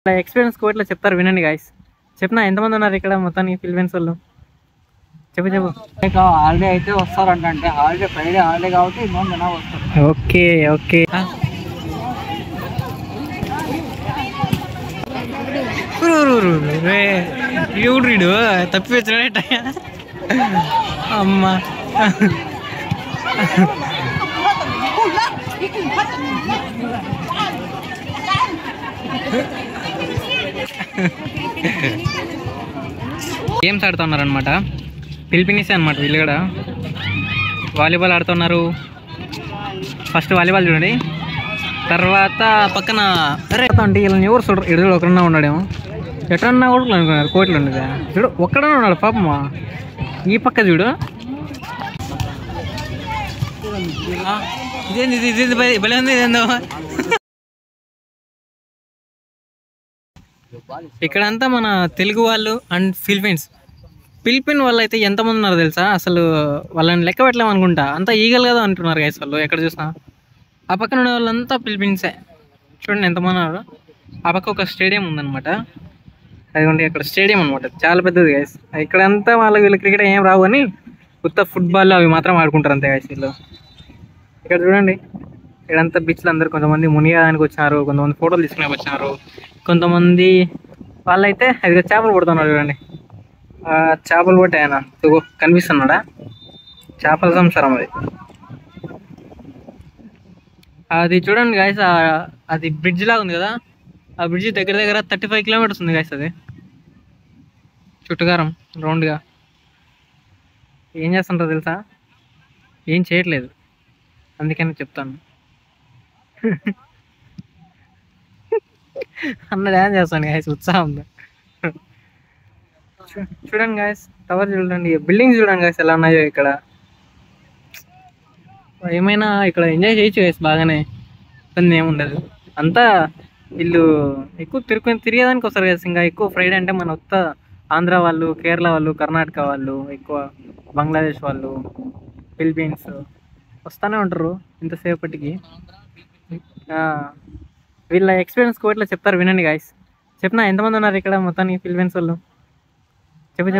Experience కోర్టులో చెప్తారు వినండి గాయస్. చెప్పినా ఎంతమంది ఉన్నారు ఇక్కడ మొత్తానికి ఫిలిపీన్స్ వాళ్ళు? చెప్పు. హాలిడే అయితే వస్తారంటే హాలిడే ఫ్రైడే హాలిడే కాబట్టి ఇంకో జనాలు వస్తారు. ఓకే ఎవడు తప్పి వచ్చినట్ట అమ్మా. గేమ్స్ ఆడుతున్నారు అనమాట. ఫిలిపీన్సే అనమాట వీళ్ళు కూడా. వాలీబాల్ ఆడుతున్నారు. ఫస్ట్ వాలీబాల్ చూడండి, తర్వాత పక్కన అరే అంటే వీళ్ళని ఎవరు చూడరు. ఎడుగుడు ఒకరన్నా ఉన్నాడేమో, ఎక్కడన్నా కూడా అనుకున్నారు కోట్లు ఉండేది. చూడు ఒక్కడన్నా ఉన్నాడు పాపమ్మా. ఈ పక్క చూడు, ఇదేంది భలే ఉంది. ఇదేందో ఇక్కడంతా మన తెలుగు వాళ్ళు అండ్ ఫిలిపీన్ వాళ్ళు అయితే ఎంతమంది ఉన్నారు తెలుసా? అసలు వాళ్ళని లెక్క పెట్టలేమనుకుంటా, అంతా ఈగలు కదా అంటున్నారు గైస్ వాళ్ళు. ఎక్కడ చూసినా ఆ పక్కన ఉన్న వాళ్ళంతా ఫిలిపీన్సే. చూడండి ఎంతమంది ఉన్నారు. ఆ పక్క ఒక స్టేడియం ఉందన్నమాట. అదిగోండి అక్కడ స్టేడియం అనమాట, చాలా పెద్దది గైస్. ఇక్కడంతా వీళ్ళు క్రికెట్ ఏం రావు అని కొత్త ఫుట్బాల్ అవి మాత్రం ఆడుకుంటారు అంతే గైస్ వీళ్ళు. ఇక్కడ చూడండి, ఇక్కడంతా బీచ్లు అందరు కొంతమంది మునిగడానికి వచ్చినారు, కొంతమంది ఫోటోలు తీసుకునే వచ్చినారు, కొంతమంది వాళ్ళైతే అది చేపలు పడుతున్నారు. చూడండి చేపలు పట్టే ఆయన కనిపిస్తున్నాడా? చేపల సంసారం అది చూడండి గాయస్. అది బ్రిడ్జ్ లాగా ఉంది కదా, ఆ బ్రిడ్జ్ దగ్గర 35 కిలోమీటర్స్ ఉంది గాయస్. అది చుట్టుగారం రౌండ్గా. ఏం చేస్తుంటారో తెలుసా? ఏం చేయట్లేదు, అందుకని చెప్తాను. అన్న డ్యాన్స్ చేస్తాను గాయస్, ఉత్సాహంగా. చూడండి గాయస్, టవర్ చూడండి, బిల్డింగ్స్ చూడండి గాయస్ ఎలా ఉన్నాయో. ఇక్కడ ఏమైనా ఇక్కడ ఎంజాయ్ చేయొచ్చు గాయస్ బాగానే, ఇబ్బంది ఏముండదు. అంతా వీళ్ళు ఎక్కువ తిరిగేదానికి వస్తారు కదా. ఇంకా ఎక్కువ ఫ్రైడే అంటే మన ఉత్త ఆంధ్ర వాళ్ళు, కేరళ వాళ్ళు, కర్ణాటక వాళ్ళు, ఎక్కువ బంగ్లాదేశ్ వాళ్ళు, ఫిలిపీన్స్ వస్తూనే ఉంటారు ఇంతసేపటికి. వీళ్ళ ఎక్స్పీరియన్స్ కోర్టులో చెప్తారు వినండి గాయస్. చెప్పినా ఎంతమంది ఉన్నారు ఇక్కడ మొత్తానికి ఫిలిపీన్స్ వాళ్ళు? చెప్పు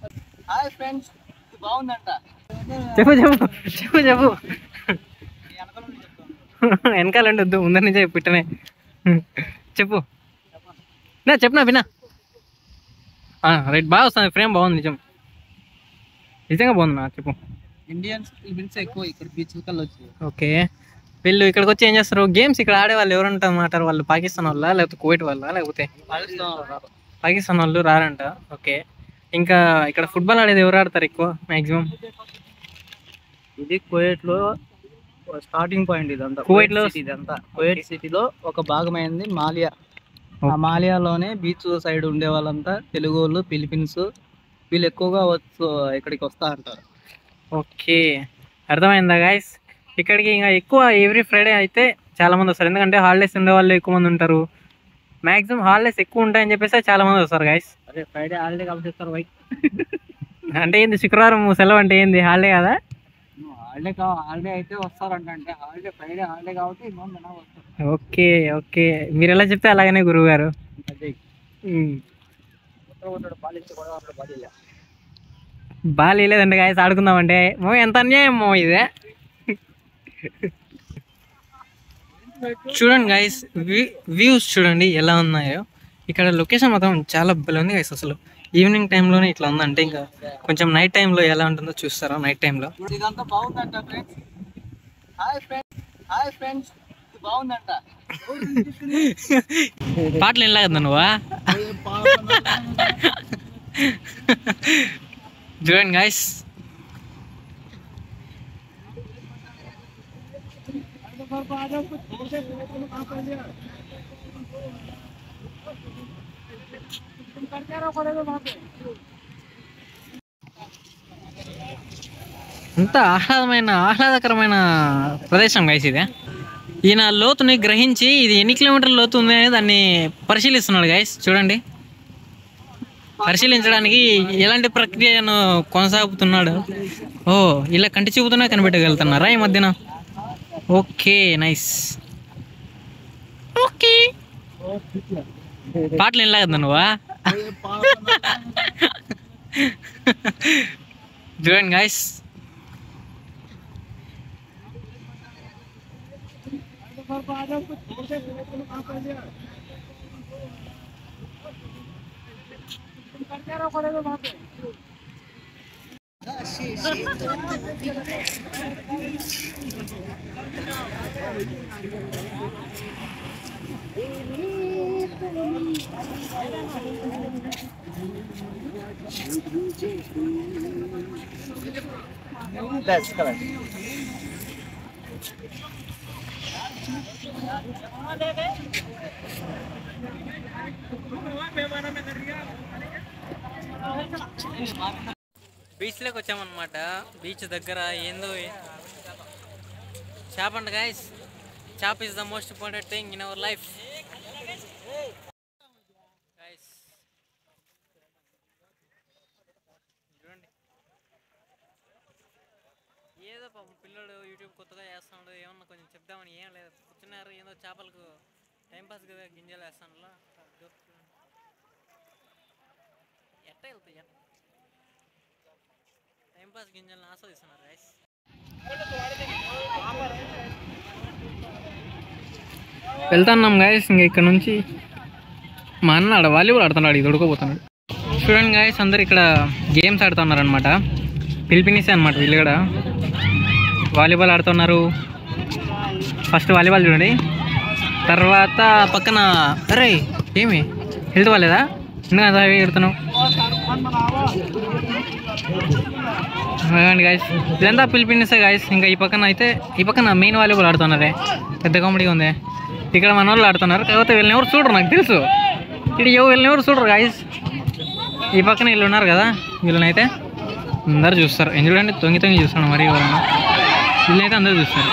వెనకాలండి వద్దు, ముందరి నుంచే పిట్టనే చెప్పు. చెప్పినా వినా రైట్. బాగా వస్తుంది, ఫ్రేమ్ బాగుంది, నిజంగా బాగుంది. చెప్పు. ఇండియన్స్ ఫిలిపీన్స్ ఎక్కువ ఇక్కడ బీచ్ కల్లా వచ్చి. ఓకే, వీళ్ళు ఇక్కడికి వచ్చి ఏం చేస్తారు? గేమ్స్ ఇక్కడ ఆడే వాళ్ళు ఎవరంటారు? వాళ్ళు పాకిస్తాన్ వాళ్ళ, లేకపోతే కువైట్ వాళ్ళ, లేకపోతే పాకిస్తాన్ వాళ్ళు రారంట. ఓకే, ఇంకా ఇక్కడ ఫుట్బాల్ ఆడేది ఎవరు ఆడతారు ఎక్కువ మ్యాక్సిమం? ఇది కువైట్లో స్టార్టింగ్ పాయింట్. ఇదంతా కువైట్ సిటీలో ఒక భాగమైంది మాలియా. ఆ మాలియాలోనే బీచ్ సైడ్ ఉండే వాళ్ళంతా తెలుగు వాళ్ళు, ఫిలిపీన్స్ వీళ్ళు ఎక్కువగా ఇక్కడికి వస్తా అంటారు. ఓకే, అర్థమైందా గాయస్? ఇక్కడికి ఇంకా ఎక్కువ ఎవ్రీ ఫ్రైడే అయితే చాలా మంది వస్తారు, ఎందుకంటే హాలిడేస్ ఉండే వాళ్ళు ఎక్కువ మంది ఉంటారు. మ్యాక్సిమం హాలిడేస్ ఎక్కువ ఉంటాయని చెప్పేసి చాలా మంది వస్తారు గాయస్. అదే ఫ్రైడే హాలిడే కాబట్టి వస్తారు. అంటే ఏంది శుక్రవారం సెలవు అంటే ఏంది హాలిడే కదా? హాలిడే అయితే వస్తారంటే హాలిడే ఫ్రైడే హాలిడే కాబట్టి ఇంకో జనాలు వస్తారు. ఓకే, మీరు ఎలా చెప్తే అలాగనే గురువు గారు. బాగా లేదండి గాయస్, ఆడుకుందామంటే ఎంత అన్యాయం ఇదే. చూడండి గాయస్, వ్యూస్ చూడండి ఎలా ఉన్నాయో. ఇక్కడ లొకేషన్ మాత్రం చాలా బాగా ఉంది గాయస్. అసలు ఈవినింగ్ టైంలోనే ఇట్లా ఉందంటే ఇంకా కొంచెం నైట్ టైంలో ఎలా ఉంటుందో చూస్తారా? నైట్ టైంలో పాటలు ఏం లాగద్దా నువ్వా? చూడండి గాయస్, అంత ఆహ్లాదకరమైన ప్రదేశం గైస్ ఇదే. ఈయన లోతుని గ్రహించి ఇది ఎన్ని కిలోమీటర్ల లోతు ఉంది అనేది దాన్ని పరిశీలిస్తున్నాడు గైస్. చూడండి, పరిశీలించడానికి ఎలాంటి ప్రక్రియను కొనసాగుతున్నాడు. ఇలా కంటి చూపుతూనే కనిపెట్టగలుగుతున్నారా ఈ మధ్యన? Okay, nice. ఓకే, పాటలు వినలే కదా నువ్వా? చూడండి గాయస్, That's correct. బీచ్లోకి వచ్చామన్నమాట. బీచ్ దగ్గర ఏందో చేప అంట గాయస్. చేప is the most important thing in our life guys. చూడండి, ఏదో పాపం పిల్లడు యూట్యూబ్ కొత్తగా చేస్తాడు, ఏమన్నా కొంచెం చెప్దామని ఏం లేదు, కూర్చున్నారు. ఏదో చేపలకు టైంపాస్ కదా గింజలు వేస్తాను. ఎట్ట వెళ్తాయి, టైంపాస్ గింజలను ఆస్వాదిస్తున్నారు గైస్. వెళ్తున్నాం గైస్. ఇంకా ఇక్కడ నుంచి మా అన్న ఆడ వాలీబాల్ ఆడుతున్నాడు, ఇది ఉడుకోపోతున్నాడు. చూడండి గైస్, అందరు ఇక్కడ గేమ్స్ ఆడుతున్నారు అనమాట. పిలిపినిసే అనమాట వీళ్ళు కూడా వాలీబాల్ ఆడుతున్నారు. ఫస్ట్ వాలీబాల్ చూడండి, తర్వాత పక్కన అరే ఏమి హెల్త్ బాగాలేదా, ఎందుకు అంత హెవీ ఎడుతున్నావు? గాయస్ ఇదంతా పిలిపినిసే గాయస్. ఇంకా ఈ పక్కన మెయిన్ వాలీబాల్ ఆడుతున్నారే, పెద్ద కామెడీగా ఉంది. ఇక్కడ మన వాళ్ళు ఆడుతున్నారు, కాకపోతే వీళ్ళని ఎవరు చూడరు, నాకు తెలుసు. ఇక్కడ వీళ్ళని ఎవరు చూడరు గాయస్. ఈ పక్కన వీళ్ళు ఉన్నారు కదా, వీళ్ళని అయితే అందరు చూస్తారు. ఏం చూడండి, తొంగి చూస్తాను మరి ఎవరన్నా, వీళ్ళనైతే అందరూ చూస్తారు.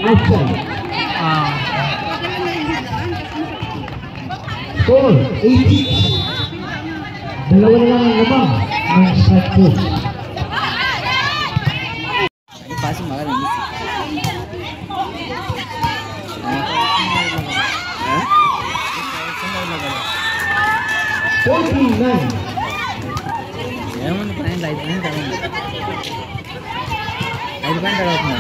ఏముంది పాయింట్లు 5 పాయింట్లు అవుతుంది, 5 పాయింట్లు అవుతుంది.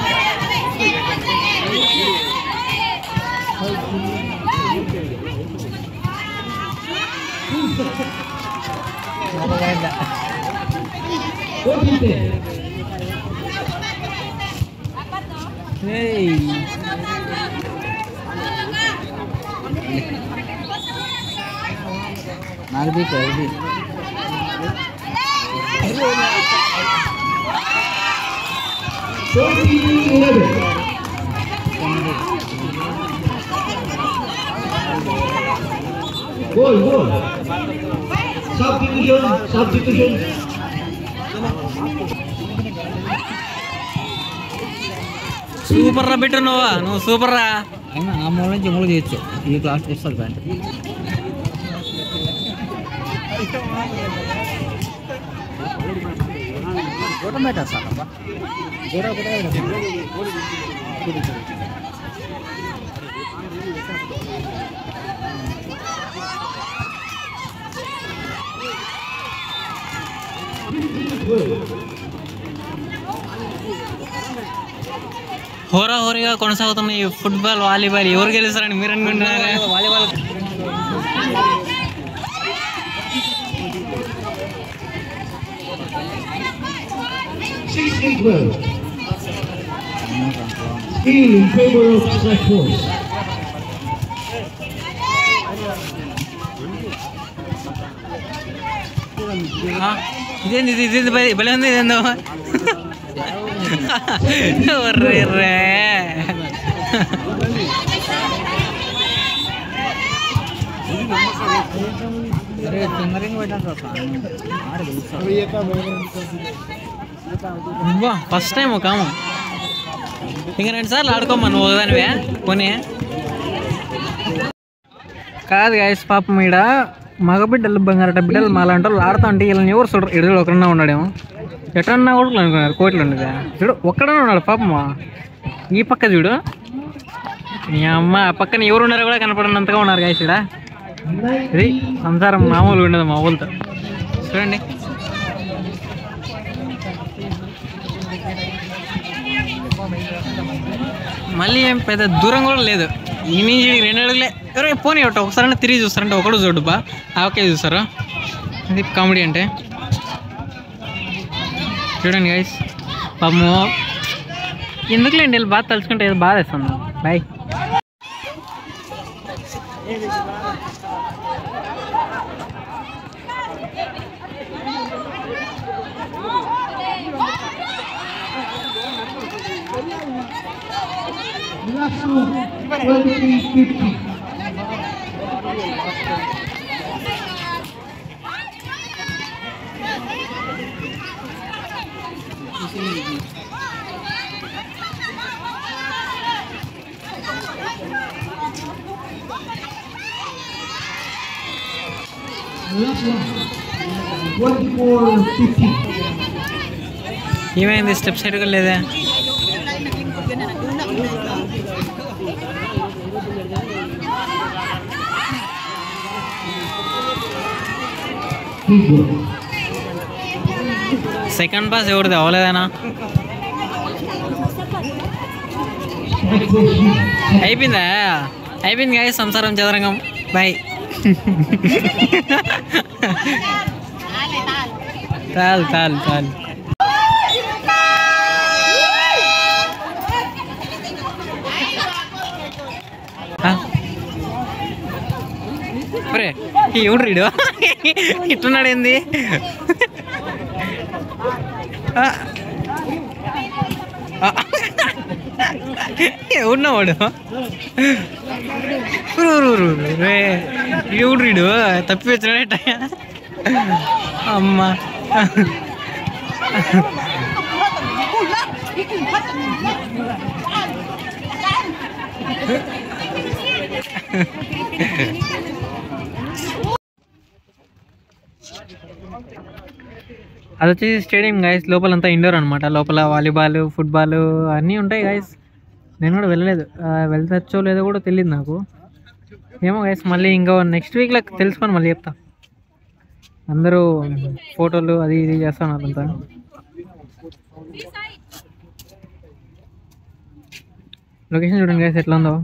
నాకు బీచ్ ఇది Gol. Substitution. సూపర్ రా బిడ్డ, నువ్వు సూపర్ రా. అయినా ఆ మూల నుంచి మూడు చేయొచ్చు, ఈ క్లాస్కి వస్తుంది ప్యాంట్. గోడ బయట వస్తానబ్బా, గోడ హోరాహోరీగా కొనసాగుతున్న ఈ ఫుట్బాల్, వాలీబాల్ ఎవరు గెలుస్తారని మీరు అనుకుంటున్నారా? Volleyball Still in favor of Strike Force. ఇదేంది భలే ఉంది, ఇదేందో రే. ఫస్ట్ టైం ఒక ఇంకా 2 సార్లు ఆడుకోమా నువ్వు ఒకదానివే పోనీ. కాదు గాయస్, పాపం ఈడ మగబిడ్డలు బంగారట బిడ్డలు మాలాంటి వాళ్ళు ఆడుతూ ఉంటే వీళ్ళని ఎవరు చూడరు. ఎడుగులు ఒకరన్నా ఉన్నాడేమో, ఎటన్నా కూడా అనుకున్నారు కోట్లు ఉండేదా. చూడు ఒక్కడనే ఉన్నాడు పాపమ్మా. ఈ పక్క చూడు, మీ అమ్మ ఆ పక్కన ఎవరు ఉన్నారో కూడా కనపడినంతగా ఉన్నారు గాయస్. ఇక్కడ ఇది సంసారం మామూలుగా ఉండదు మా ఊళ్ళతో. చూడండి మళ్ళీ ఏం పెద్ద దూరం కూడా లేదు. ఈ నుంచి 2 అడుగులే. ఎవరో పోనీ ఒకసారి తిరిగి చూస్తారంటే ఒకడు చూడు బా ఓకే చూస్తారు. ఇది కామెడీ అంటే చూడండి గైస్. పాపము ఎందుకులేండి వీళ్ళు బాగా తలుచుకుంటే ఏదో బాధ వేస్తుంది. Bye. Last one, 23-50. Last one, 24-50. ఏమైంది స్టెప్ సైడ్గా లేదా? సెకండ్ పాస్ ఎవరిది అవ్వలేదనా? అయిపోయిందా? అయిపోయింది గాయ సంసారం చదరంగం. బాయ్. చాలు చాలు చాలు. ఎవడు రీడు ఇట్టున్నాడు ఏంది? ఎవడున్నావాడు? ఎవడు రీడు తప్పి వచ్చినాడట. అమ్మా అది వచ్చేసి స్టేడియం గాయస్. లోపలంతా ఇండోర్ అనమాట. లోపల వాలీబాల్ ఫుట్బాల్ అన్నీ ఉంటాయి గాయస్. నేను కూడా వెళ్ళలేదు. వెళ్తచ్చో లేదో కూడా తెలియదు నాకు. ఏమో గాయస్ మళ్ళీ ఇంకో నెక్స్ట్ వీక్లో తెలుసుకొని మళ్ళీ చెప్తా. అందరూ ఫోటోలు అది ఇది చేస్తున్నారు అంతా. లొకేషన్ చూడండి గాయస్ ఎట్లా ఉందో.